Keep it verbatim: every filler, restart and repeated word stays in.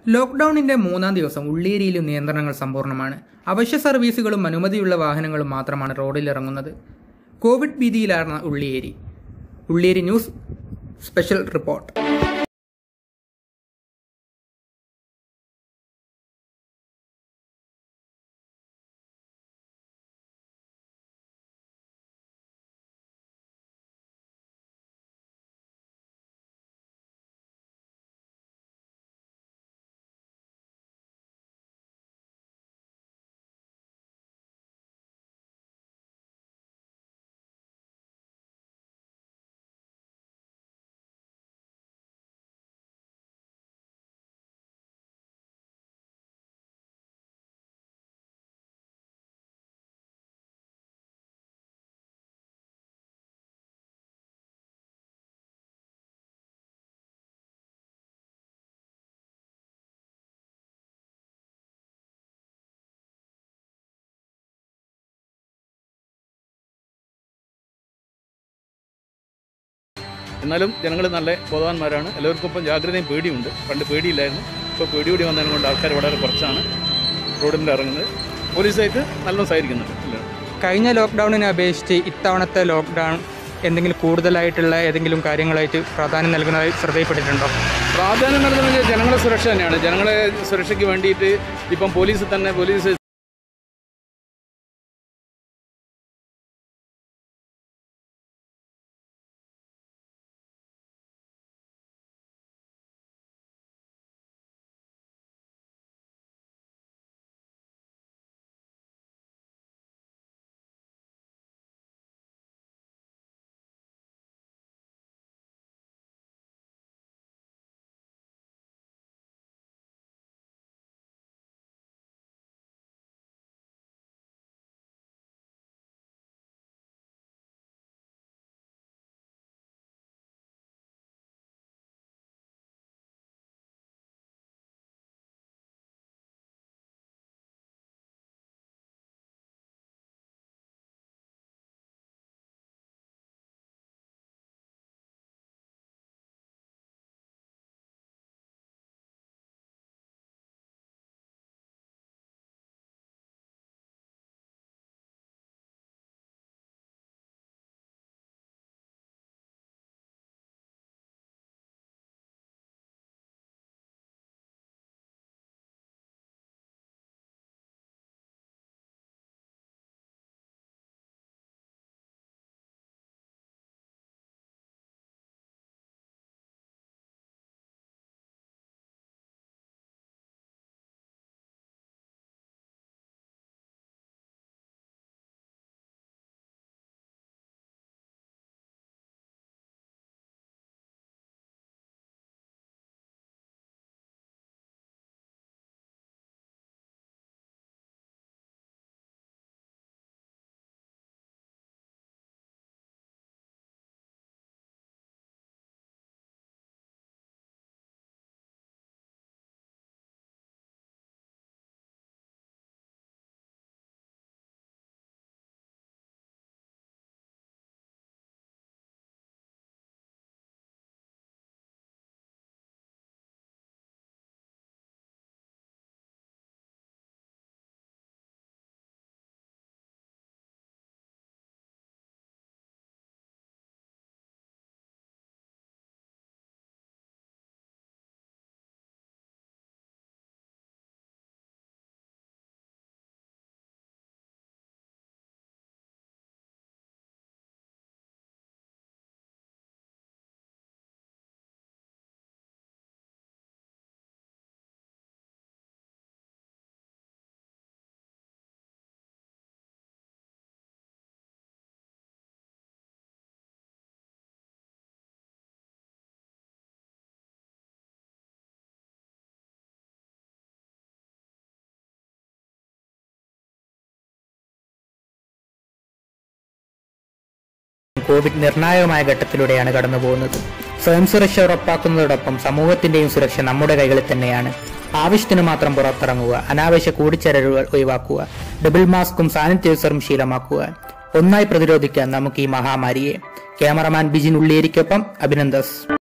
ലോക്ക്ഡൌണിന്റെ മൂന്നാം ദിവസം ഉള്ളിയേരിയിലും നിയന്ത്രണങ്ങൾ സമ്പൂർണ്ണമാണ്. അവശ്യ സർവീസുകളും അനുമതിയുള്ള വാഹനങ്ങളും മാത്രമാണ് റോഡിലിറങ്ങുന്നത്. കോവിഡ് ഭീതിയിലാണ് Ulliyeri. Ulliyeri news special report. എന്നാലും ജനങ്ങൾ നല്ല ബോധവാന്മാരാണ്. എല്ലാവർക്കും ഇപ്പം ജാഗ്രതയും പേടിയുണ്ട്. പണ്ട് പേടിയില്ലായിരുന്നു, ഇപ്പോൾ പേടിയോടി വന്നതിനെ കൊണ്ട് ആൾക്കാർ വളരെ കുറച്ചാണ് റോഡിൽ ഇറങ്ങുന്നത്. പോലീസായിട്ട് നല്ലോണം സഹകരിക്കുന്നുണ്ട്. കഴിഞ്ഞ ലോക്ക്ഡൗണിനെ അപേക്ഷിച്ച് ഇത്തവണത്തെ ലോക്ക്ഡൗൺ എന്തെങ്കിലും കൂടുതലായിട്ടുള്ള ഏതെങ്കിലും കാര്യങ്ങളായിട്ട് പ്രാധാന്യം നൽകുന്നതായി ശ്രദ്ധയിൽപ്പെട്ടിട്ടുണ്ടോ? പ്രാധാന്യം നൽകുന്നത് ജനങ്ങളുടെ സുരക്ഷ തന്നെയാണ്. ജനങ്ങളെ സുരക്ഷയ്ക്ക് വേണ്ടിയിട്ട് ഇപ്പം പോലീസ് തന്നെ പോലീസ് കോവിഡ് നിർണായകമായ ഘട്ടത്തിലൂടെയാണ് കടന്നുപോകുന്നത്. സ്വയം സുരക്ഷ ഉറപ്പാക്കുന്നതോടൊപ്പം സമൂഹത്തിന്റെയും സുരക്ഷ നമ്മുടെ കൈകളിൽ തന്നെയാണ്. ആവശ്യത്തിന് മാത്രം പുറത്തിറങ്ങുക, അനാവശ്യ കൂടിച്ചേരലുകൾ ഒഴിവാക്കുക, ഡബിൾ മാസ്കും സാനിറ്റൈസറും ശീലമാക്കുക. ഒന്നായി പ്രതിരോധിക്കാൻ നമുക്ക് ഈ മഹാമാരിയെ. ക്യാമറമാൻ ബിജിൻ ഉള്ളിയേരിക്കൊപ്പം അഭിനന്ദസ്.